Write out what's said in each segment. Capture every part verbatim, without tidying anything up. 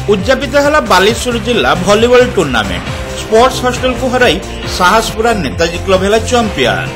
उद्यापित है बालेश्वर जिला भलीबॉल tournament sports hostel को हराई साहसपुरा नेताजी क्लब है चैंपियन।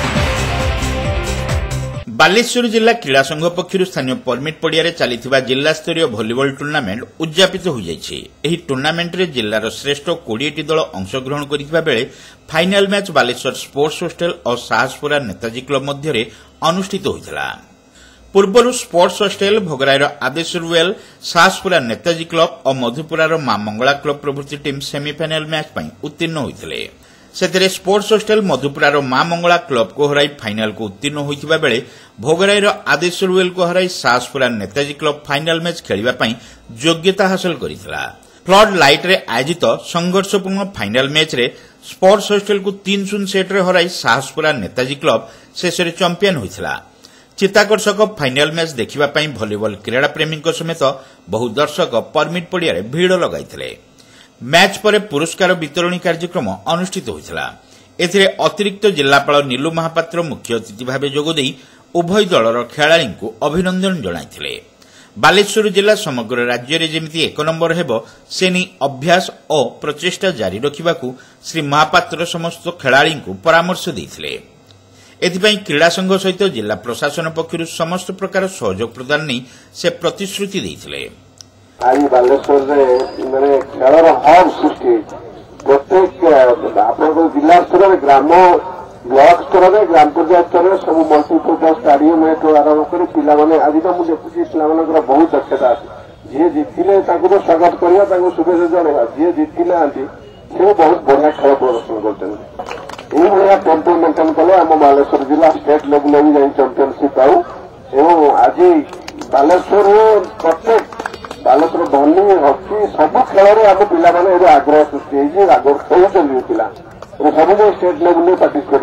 बालेश्वर जिला क्रीड़ा संघ पक्षर स्थानीय परमिट पड़िया चली जिला स्तरीय भलीबॉल टूर्नामेंट उद्यापित हो जाएगी। टूर्नामेंट रे जिलार श्रेष्ठ बीस दल अंशग्रहण करथिबा बेले final match Baleshwar sports hostel और साहसपुरा नेताजी क्लब मध्य अनुष्ठित होइतला। पूर्व स्पोर्ट्स हॉस्टल भोगराईर आदेश्वर वेल साहसपुरा नेताजी क्लब और मधुपुरार मां मंगला क्लब प्रभृति टीम सेमिफाइनाल मैच पर उत्तीर्ण होते। से sports hostel मधुपुरार Maa Mangala club को हराई फाइनाल को उत्तीर्ण होता बेले भोगराईर आदेश्वर वेल को हराई Sahaspura Netaji club final match खेलने योग्यता हासिल करथिला। फ्लड लाइट रे आयोजित संघर्षपूर्ण फाइनाल मैच रे स्पोर्ट्स हॉस्टल को तीन शून्य सेट रे हराई साहसपुरा नेताजी क्लब शेष में चैंपियन होइथिला। चित्ताकर्षक फाइनाल मैच देखिबा पई भलीबॉल क्रीड़ा प्रेमी समेत बहु दर्शक परमिट पड़िया भिड़ लगाइथिले। मैच पर पुरस्कार वितरणी कार्यक्रम अनुष्ठित होइथिला। एथिरे अतिरिक्त जिलापाल नीलू महापात्र मुख्य अतिथि भाव जोगदेई उभय दलर खेलाड़ी को अभिनंदन जणाइथिले। बालेश्वर जिला समग्र राज्य में जेमिति एक नंबर हेबो सेनी अभ्यास और प्रचेष्टा जारी रखिबाकू श्री महापात्र समस्त खेलाड़ी को परामर्श देइथिले। एथिपाई क्रीड़ा संघ सहित जिला प्रशासन पक्षर समस्त प्रकार सहयोग प्रदान नहीं से प्रतिश्रुति देइथिले। आज बालेश्वर माने खेलर हब सृष्टि प्रत्येक आपन जिला स्तर में ग्राम ब्लॉक स्तर में ग्राम पंचायत स्तर में सब मल्टीपर्पज स्टाडियम आरंभ कर पिला माने आज तो मुझे देखुची पिला बहुत दक्षता अच्छी जी जीतिले तो स्वागत करवा शुभेच्छा जनवा जी जीति ना से बहुत बढ़िया खेल प्रदर्शन करते ये टेम्पो मेंटेन कले आम बालेश्वर जिला स्टेट लेवल भी जाए चैंपियनशिप आउ एवं आज बालेश्वर प्रत्येक बालेश्वर धनी हकी सब खेल आम पाने आग्रह सृष्टि आग्रह खेलुं पिला सब स्टेट लेवल पार्टिसिपेट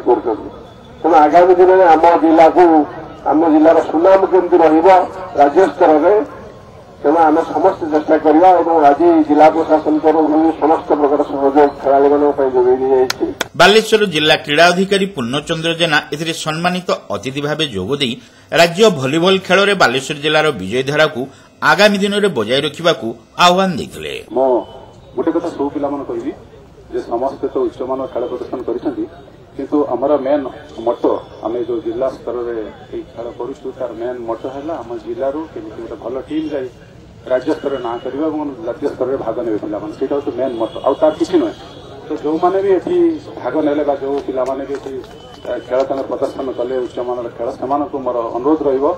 कर आगामी दिन में आम जिला को आम जिलार सुनाम केमती राज्य स्तर में तेना आम समस्त चेष्टा करवा और आज जिला प्रशासन तरफ समस्त प्रकार सहयोग खेलाड़ी जोगाई। बालेश्वर जिला क्रीड़ा अधिकारी पूर्णचंद्र जेना एथिरे सम्मानित अतिथि भाव जोगदे राज्य भलीबॉल खेल में बालेश्वर जिलार विजय धारा को आगामी दिन में बजाय रखा आह्वान देते। गोटे कथा सब पिला कहि समस्त तो उच्चमान खेल प्रदर्शन कर किंतु आमर मेन मटो आम जो जिला स्तर में खेल करूँ तार मेन मटो है आम जिलू केमी गोटे भल टीम जाए राज्य स्तर में ना करवा राज्य स्तर में भाग ने पिला हूँ मेन मटो आउ तार किसी नुहे। तो जो मैंने भी ये भाग ने जो पिला भी खेल प्रदर्शन कले उच्चमान खेल से मोर अनुरोध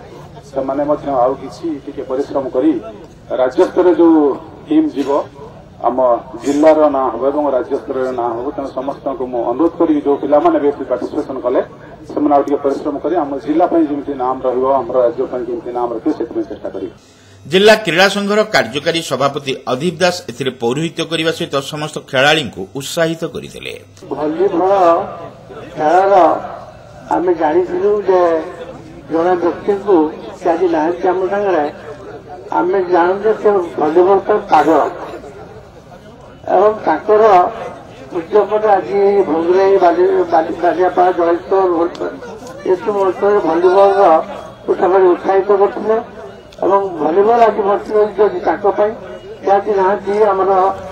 रही परिश्रम कर राज्य स्तर जो टीम जीव आम जिलार ना हो राज्य स्तर ना हो तेना समस्त को मुझे अनुरोध करी जो पिला भी पार्टिसिपेशन कले से परिश्रम कर आम जिला जमी नाम रम राज्य जमी नाम रखे से चेष्टा करी। जिला क्रीड़ा संघर कार्यकारी सभापति अदीप दास एथिरे पौरोहित्य करने सहित समस्त खेलाड़ी को उत्साहित करते। भलीबॉल खेल आम जानिलु जे जड़े व्यक्ति को आज ना आम सागर आम जानते से भलीबॉल तो पागल एवं ताकर उद्यमता आज भोगराई बालियापाड़ा जयेश्वर ये सब अंचल भलीबॉल को उत्साहित करते एवं भलीबॉल आज भर्ती आज नहांती आमर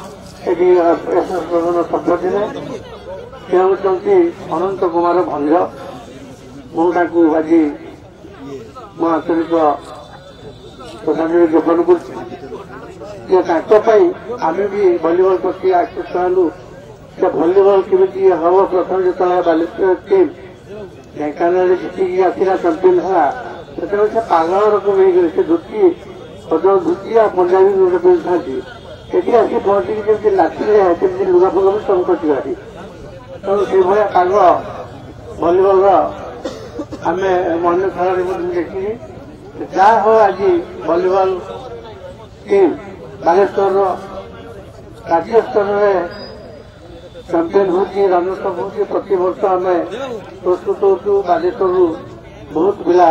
सभ्य थे से होती अनंत कुमार भंज मुझे आज मो आंतरिक श्रद्धांजलि ज्ञापन कर आम भी भलीबॉल प्रति आकृष्ट हलु से भलीबॉल केमी हम प्रथम जो बालेश्वर टीम ढेंकानाल जीतिकी आसला चैंपियन है से पागल रकम हो धोती धोती आ पंजाबी गोटे था ये आसी पहुंची जमी नाचे लुगा फुगा भी सब कटिगारी तेणु से भाया पाग भलीबॉल आम मन खेल देखी जहा हो आज भलीबॉल टीम बालेश्वर राज्य स्तर में चैंपियन होती रनर्स अप होती प्रति वर्ष आम प्रस्तुत हो बालेश्वर बहुत पिला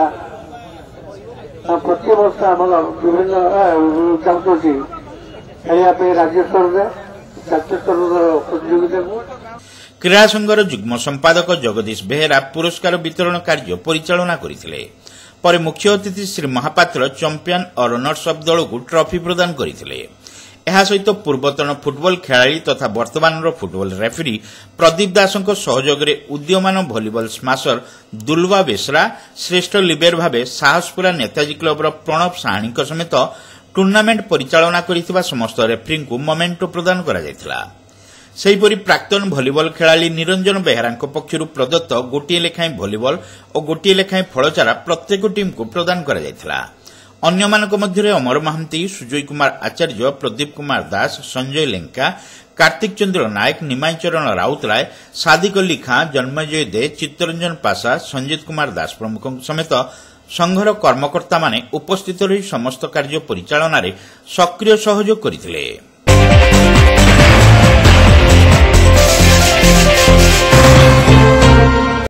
प्रति वर्ष आम विभिन्न चाहती खेलने राज्य स्तर में जातीय स्तर प्रतियोगिता को। क्रीड़ा संघर जुग्म संपादक जगदीश बेहेरा पुरस्कार वितरण कार्य परिचालना करथिले। पर मुख्य अतिथि श्री महापात्र चैंपियन और रनर्स अप दल को ट्रॉफी प्रदान करथिले। ଏହା ସହିତ ପୂର୍ବତନ ଫୁଟବଲ ଖେଳାଳି ତଥା ବର୍ତ୍ତମାନର ଫୁଟବଲ ରେଫରୀ ପ୍ରଦୀପ ଦାସଙ୍କ ସହଯୋଗରେ ଉଦୀୟମାନ ଭଲିବଲ ସ୍ମାସର ଦୁଲବା ବେସରା ଶ୍ରେଷ୍ଠ ଲିବେର ଭାବେ ସାହସପୁରା ନେତାଜୀ କ୍ଲବର ପ୍ରଣବ ସାହାଣୀଙ୍କ ସମେତ ଟୁର୍ଣ୍ଣାମେଣ୍ଟ ପରିଚାଳନା କରିଥିବା ସମସ୍ତ ରେଫରୀଙ୍କୁ ମୋମେଣ୍ଟୋ ପ୍ରଦାନ କରାଯାଇଥିଲା। ସେହିପରି ପ୍ରାକ୍ତନ ଭଲିବଲ ଖେଳାଳି ନିରଞ୍ଜନ ବେହେରାଙ୍କ ପକ୍ଷରୁ ପ୍ରଦତ୍ତ ଗୋଟିଏ ଲେଖାଏଁ ଭଲିବଲ ଓ ଗୋଟିଏ ଲେଖାଏଁ ଫଳଚାରା ପ୍ରତ୍ୟେକ ଟିମ୍କୁ ପ୍ରଦାନ କରାଯାଇଥିଲା। ଅନ୍ୟମାନଙ୍କ ମଧ୍ୟରେ ଅମର ମହାନ୍ତି, ସୁଜୟ କୁମାର ଆଚାର୍ଯ୍ୟ, ପ୍ରଦୀପ କୁମାର ଦାସ, ସଞ୍ଜୟ ଲେଙ୍କା, कार्तिक चंद्र नायक, निमाई चरण राउतराय, सादिक अली खां, जन्मजय दे, चित्तरंजन पासा, संजीत कुमार दास प्रमुख समेत संघर कर्मकर्ता माने उपस्थित रही समस्त कार्य परिचालन सक्रिय सहयोग करथिले।